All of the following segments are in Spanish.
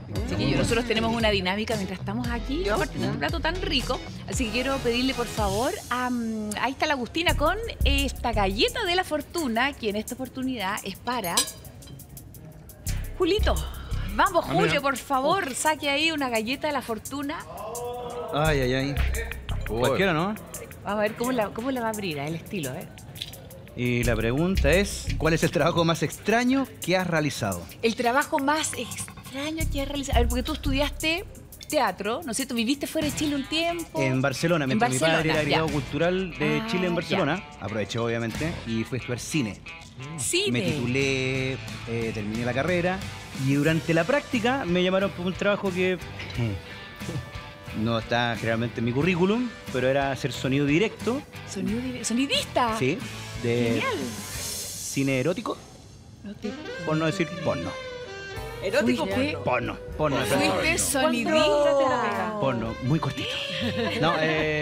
Chiquillos, nosotros tenemos una dinámica mientras estamos aquí compartiendo un plato tan rico. Así que quiero pedirle, por favor, ahí está la Agustina con esta galleta de la fortuna, que en esta oportunidad es para Julito. Vamos, Julio, por favor, saque ahí una galleta de la fortuna. Ay, ay, ay. Cualquiera, ¿no? Vamos a ver cómo la va a abrir, el estilo, ¿eh? Y la pregunta es, ¿cuál es el trabajo más extraño que has realizado? El trabajo más extraño que has realizado. A ver, porque tú estudiaste teatro, ¿no es cierto? ¿Viviste fuera de Chile un tiempo? En Barcelona, mientras mi padre era agregado ya. cultural de Chile en Barcelona. Ya. Aproveché, obviamente, y fui a estudiar cine. Cine. Me titulé, terminé la carrera y durante la práctica me llamaron por un trabajo que no está generalmente en mi currículum, pero era hacer sonido directo. ¿Sonidista? Sí, de Genial. cine erótico, por no decir porno. ¿Erótico? Fuiste- Porno, porno. Fuiste sonidista. Porno, muy cortito. No,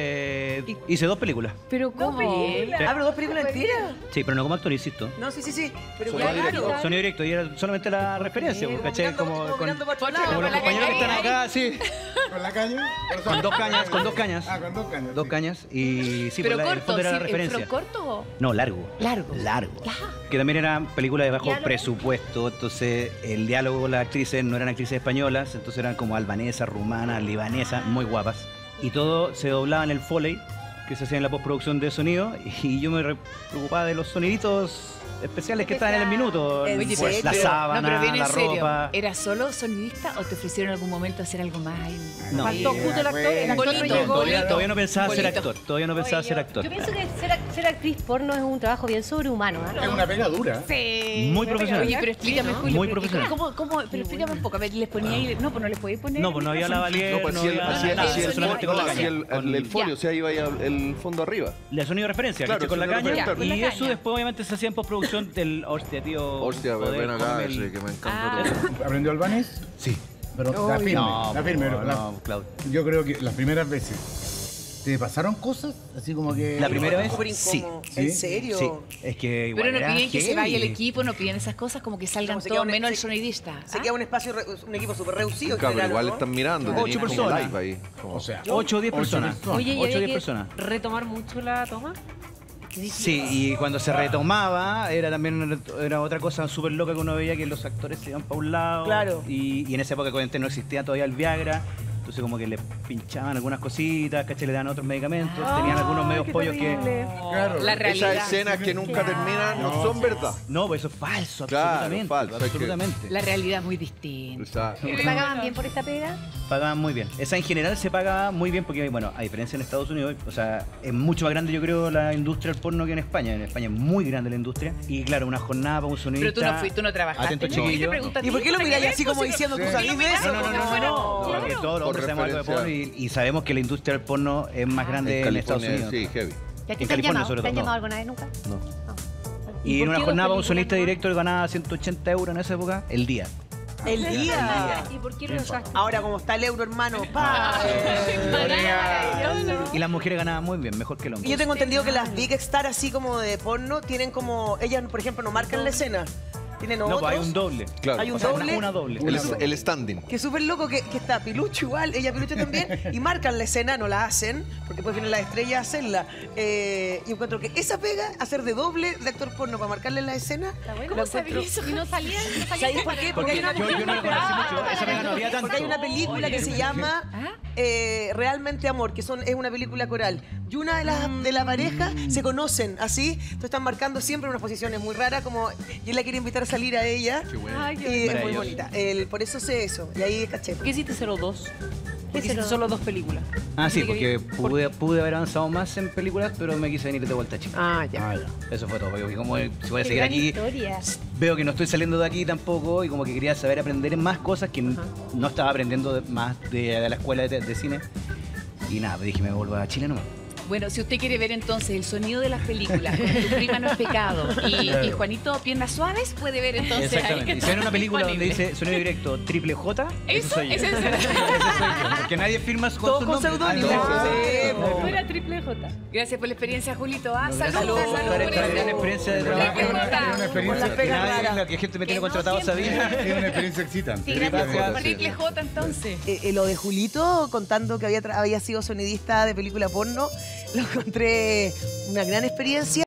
hice 2 películas. Pero ¿cómo? ¿Abro 2 películas enteras? Sí, pero no como actor, insisto. No, sí. Pero Sonido claro. directo. Sonido directo, y era solamente la referencia, porque caché como con mirando para otro lado. como los la compañeros que están caña. acá, sí. ¿Con la caña? Con 2 cañas, con 2 cañas. Ah, con 2 cañas. 2 cañas y sí, Pero pues, el corto, fondo era la sí, referencia. ¿pero corto? No, largo. Largo. Largo. Ya. Que también eran películas de bajo ¿Diálogo? presupuesto, entonces el diálogo con las actrices no eran actrices españolas, entonces eran como albanesas, rumanas, libanesas, muy guapas. Y todo se doblaba en el Foley, que se hacía en la postproducción de sonido, y yo me preocupaba de los soniditos especiales que estaban en el minuto. ¿En Oye, serio? La pero- sábana, no, pero viene la en serio. ropa. ¿Era solo sonidista o te ofrecieron en algún momento hacer algo más? No. Faltó justo el actor. El actor no Bonito. llegó. Todavía no pensaba ser Bonito. actor, todavía no pensaba ser actor. Yo pienso que ser actriz porno es un trabajo bien sobrehumano. ¿Ah? Es una pega dura. Sí. Muy profesional. Oye, pero explícame, Julio. Muy pero profesional. Pero explícame un poco. A ver, ¿les ponía ahí? No, pues no les podía poner. No, pues no había lavalier, No, pues no así el, había así el, nada, así el, solamente con la así caña. el folio, Ya. o sea, iba ahí el fondo arriba. La sonido de referencia, Claro, ¿cachai? Con la sonido de caña. referencia, Y claro. eso después obviamente se hacía en postproducción del hostia, tío. Hostia, joder, ven acá, cómeme el- sí, que me encanta Ah. todo. ¿Aprendió albanés? Sí. Pero la firme, No, la firme. pero no, Claudio. yo creo que las primeras veces, ¿te pasaron cosas? Así como que... La primera vez, Súper sí. incómodo. ¿Sí? ¿En serio? Sí, es que igual Pero no era piden que se heavy. vaya el equipo, no piden esas cosas, como que salgan No, se todos queda un- menos el se- sonidista. Se ¿Ah? queda un espacio, un equipo súper reducido. en Claro, pero general, igual ¿no? están mirando, 8 tenían como personas. live ahí. como- O sea, 8 o 10 ocho personas. personas. Oye, ¿y 8 o había 10 que personas. retomar mucho la toma? Sí, y cuando se retomaba era también era otra cosa súper loca que uno veía, que los actores se iban para un lado. Claro. Y en esa época obviamente no existía todavía el Viagra. Entonces como que le pinchaban algunas cositas, ¿cachai? Le daban otros medicamentos. Tenían algunos medios pollos que... Claro. La realidad. Esas escenas que nunca terminan no son verdad. No, pues eso es falso, Claro, absolutamente. falso, hay que- Absolutamente. La realidad es muy distinta. O sea, ¿Te pagaban bien por esta pega? Pagaban muy bien. Esa en general se paga muy bien porque, bueno, a diferencia en Estados Unidos, o sea, es mucho más grande yo creo la industria del porno que en España. En España es muy grande la industria. Y claro, una jornada para un sonidista... Pero tú no trabajaste. Atento, ¿no? ¿Qué te chiquillo. preguntan? ¿Y por qué lo miráis así como Pues, diciendo, tú Sí. sabes de eso? No, no, no, Como que no. Porque todos los Por hombres sabemos algo de porno referencia. y sabemos que la industria del porno es más grande en Estados California, Unidos. sí, heavy. ¿Y a ti En te han California, llamado? sobre ¿Te han todo, llamado no. alguna vez nunca? No. Y en por una qué jornada dos para un sonista películas directo él ganaba 180 euros en esa época el día. El día. ¿Y por qué rehusaste? Ahora como está el euro, hermano. Pa. Y las mujeres ganaban muy bien, mejor que el hombre. Y yo tengo entendido que las big star así como de porno tienen como, ellas por ejemplo no marcan la escena. Tienen No, otros. pues hay un doble. Claro. Hay un O sea, doble. una doble. El standing. Que es súper loco que está Pilucho igual, ella Pilucho también, y marcan la escena, no la hacen, porque después vienen las estrellas a hacerla. Y encuentro que esa pega, hacer de doble de actor porno para marcarle la escena, ¿Cómo sabías eso? ¿Y no salían? ¿sabéis por qué? Porque yo no la conocí mucho, esa pega no había tanto. Porque hay una película que se llama Realmente Amor, que es una película coral. Y una de la pareja se conocen así, entonces están marcando siempre unas posiciones muy raras, como y él la quiere invitar a salir a ella. Ay, Y qué es muy Maravilloso. bonita. Por eso sé eso. Y ahí caché. ¿Por qué hiciste solo 2? ¿Qué ¿Por qué hiciste solo solo 2 películas? Ah, sí, porque pude haber avanzado más en películas, pero me quise venir de vuelta a Chile. Ah, ya. Eso fue todo. Porque como si voy a Qué seguir gran aquí, historia. veo que no estoy saliendo de aquí tampoco y como que quería saber aprender más cosas que no estaba aprendiendo más de la escuela de cine. Y nada, dije, me vuelvo a Chile nomás. Bueno, si usted quiere ver entonces el sonido de las películas, con Tu prima no es pecado y Juanito Piernas Suaves, puede ver entonces. Exactamente. ahí que Y si ven una está película donde disponible. dice sonido directo triple J, Eso, soy yo. ese es el- Ese soy yo. Porque nadie firma con Todo su con nombre. seudónimo. Entonces, Sí, no. Fuera triple J. Gracias por la experiencia, Julito. Ah, Gracias salud, por salud estar por esta eso. gran experiencia de Pero trabajo. es una Con las experiencia. pegas Nadie, raras. la que gente me tiene Que no contratado siempre. sabía. Es una experiencia excitante. Sí, gracias. Gracias. Triple J entonces. Lo de Julito, contando que había sido sonidista de película porno, lo encontré una gran experiencia.